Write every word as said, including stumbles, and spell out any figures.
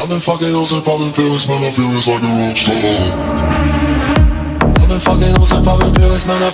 I've been fucking hoes and popping pills, man, I feel it's like a rock star. I've been fucking hoes and popping pills, man, I